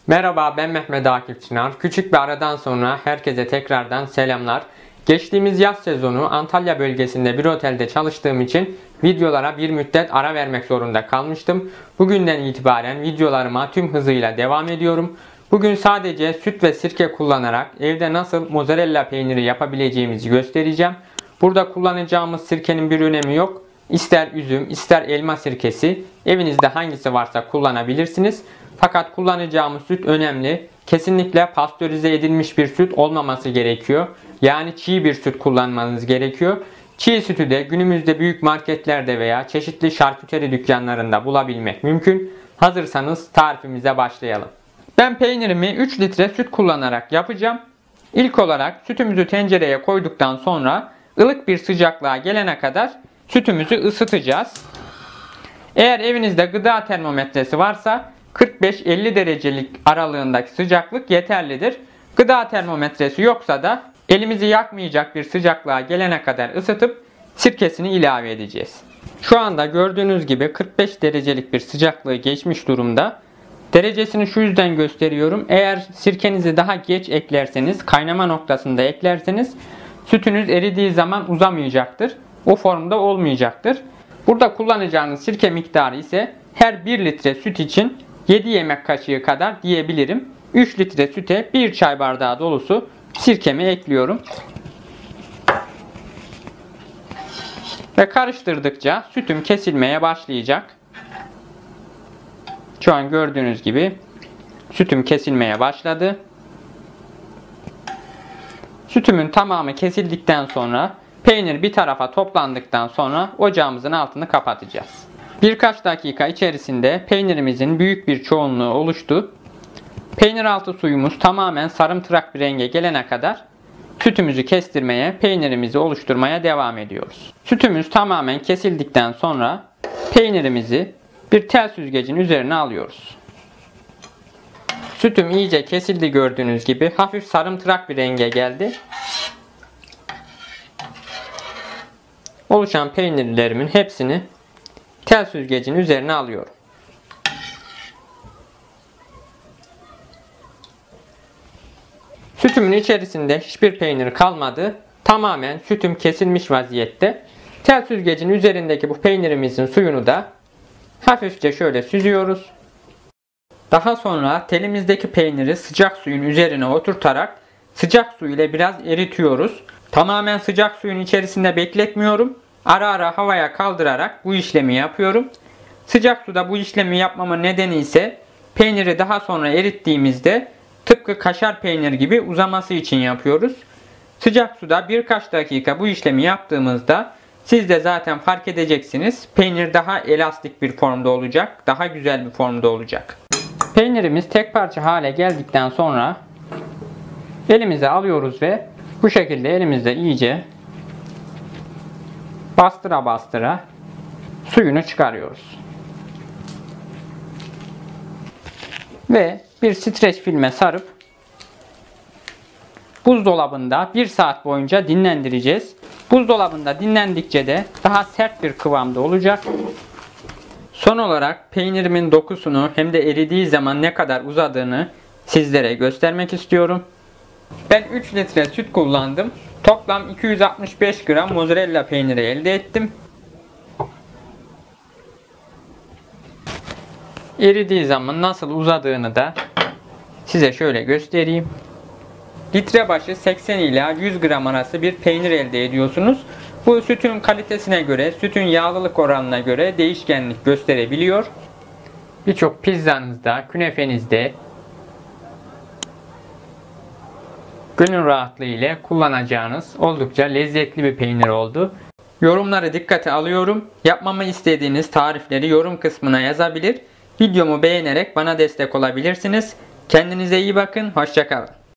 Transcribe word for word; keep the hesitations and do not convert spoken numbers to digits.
Merhaba, ben Mehmet Akif Çınar. Küçük bir aradan sonra herkese tekrardan selamlar. Geçtiğimiz yaz sezonu Antalya bölgesinde bir otelde çalıştığım için videolara bir müddet ara vermek zorunda kalmıştım. Bugünden itibaren videolarıma tüm hızıyla devam ediyorum. Bugün sadece süt ve sirke kullanarak evde nasıl mozzarella peyniri yapabileceğimizi göstereceğim. Burada kullanacağımız sirkenin bir önemi yok. İster üzüm, ister elma sirkesi, evinizde hangisi varsa kullanabilirsiniz. Fakat kullanacağımız süt önemli. Kesinlikle pastörize edilmiş bir süt olmaması gerekiyor. Yani çiğ bir süt kullanmanız gerekiyor. Çiğ sütü de günümüzde büyük marketlerde veya çeşitli şarküteri dükkanlarında bulabilmek mümkün. Hazırsanız tarifimize başlayalım. Ben peynirimi üç litre süt kullanarak yapacağım. İlk olarak sütümüzü tencereye koyduktan sonra ılık bir sıcaklığa gelene kadar sütümüzü ısıtacağız. Eğer evinizde gıda termometresi varsa kırk beş elli derecelik aralığındaki sıcaklık yeterlidir. Gıda termometresi yoksa da elimizi yakmayacak bir sıcaklığa gelene kadar ısıtıp sirkesini ilave edeceğiz. Şu anda gördüğünüz gibi kırk beş derecelik bir sıcaklığı geçmiş durumda. Derecesini şu yüzden gösteriyorum. Eğer sirkenizi daha geç eklerseniz, kaynama noktasında eklerseniz sütünüz eridiği zaman uzamayacaktır. O formda olmayacaktır. Burada kullanacağınız sirke miktarı ise her bir litre süt için yedi yemek kaşığı kadar diyebilirim. üç litre süte bir çay bardağı dolusu sirkemi ekliyorum. Ve karıştırdıkça sütüm kesilmeye başlayacak. Şu an gördüğünüz gibi sütüm kesilmeye başladı. Sütümün tamamı kesildikten sonra peynir bir tarafa toplandıktan sonra ocağımızın altını kapatacağız. Birkaç dakika içerisinde peynirimizin büyük bir çoğunluğu oluştu. Peynir altı suyumuz tamamen sarımtırak bir renge gelene kadar sütümüzü kestirmeye, peynirimizi oluşturmaya devam ediyoruz. Sütümüz tamamen kesildikten sonra peynirimizi bir tel süzgecin üzerine alıyoruz. Sütüm iyice kesildi gördüğünüz gibi. Hafif sarımtırak bir renge geldi. Oluşan peynirlerimin hepsini tel süzgecin üzerine alıyorum. Sütümün içerisinde hiçbir peynir kalmadı. Tamamen sütüm kesilmiş vaziyette. Tel süzgecin üzerindeki bu peynirimizin suyunu da hafifçe şöyle süzüyoruz. Daha sonra telimizdeki peyniri sıcak suyun üzerine oturtarak sıcak su ile biraz eritiyoruz. Tamamen sıcak suyun içerisinde bekletmiyorum. Ara ara havaya kaldırarak bu işlemi yapıyorum. Sıcak suda bu işlemi yapmamın nedeni ise peyniri daha sonra erittiğimizde tıpkı kaşar peynir gibi uzaması için yapıyoruz. Sıcak suda birkaç dakika bu işlemi yaptığımızda siz de zaten fark edeceksiniz. Peynir daha elastik bir formda olacak. Daha güzel bir formda olacak. Peynirimiz tek parça hale geldikten sonra elimize alıyoruz ve bu şekilde elimizde iyice bastıra bastıra suyunu çıkarıyoruz. Ve bir streç filme sarıp buzdolabında bir saat boyunca dinlendireceğiz. Buzdolabında dinlendikçe de daha sert bir kıvamda olacak. Son olarak peynirimin dokusunu hem de eridiği zaman ne kadar uzadığını sizlere göstermek istiyorum. Ben üç litre süt kullandım. Toplam iki yüz altmış beş gram mozzarella peyniri elde ettim. Eridiği zaman nasıl uzadığını da size şöyle göstereyim. Litre başı seksen ila yüz gram arası bir peynir elde ediyorsunuz. Bu sütün kalitesine göre, sütün yağlılık oranına göre değişkenlik gösterebiliyor. Birçok pizzanızda, künefenizde gönül rahatlığı ile kullanacağınız oldukça lezzetli bir peynir oldu. Yorumları dikkate alıyorum. Yapmamı istediğiniz tarifleri yorum kısmına yazabilir. Videomu beğenerek bana destek olabilirsiniz. Kendinize iyi bakın. Hoşça kalın.